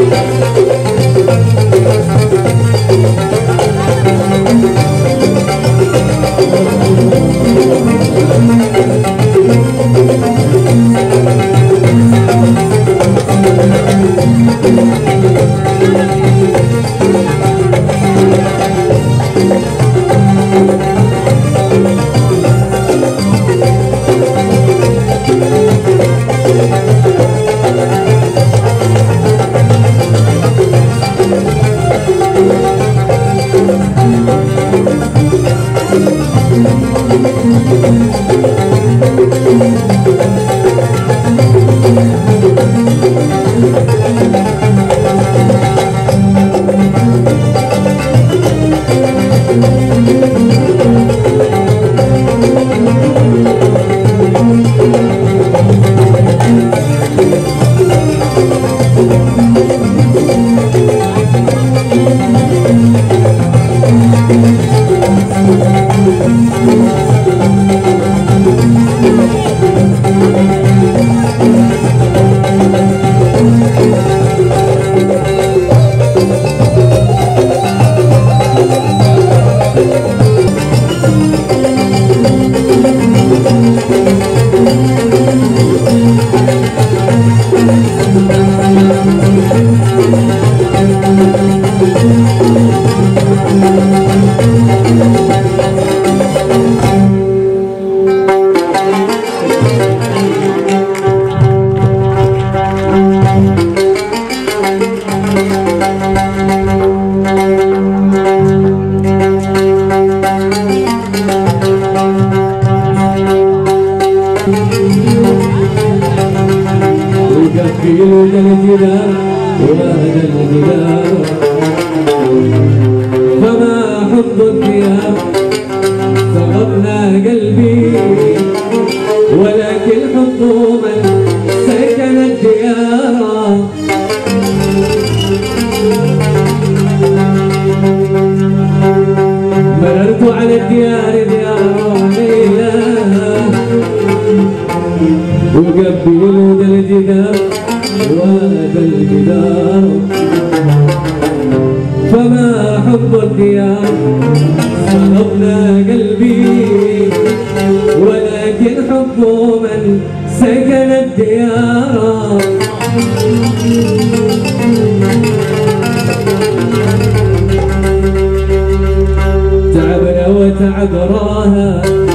فما حب الثياب سقطنا قلبي ولكن حب من سكن الديار مررت على الديار ديار ليلى وقبلوا ذا الجدار وهذا الجدار فما حب الديار سقطنا قلبي ولكن حب من سكن الديار تعبنا وتعب راها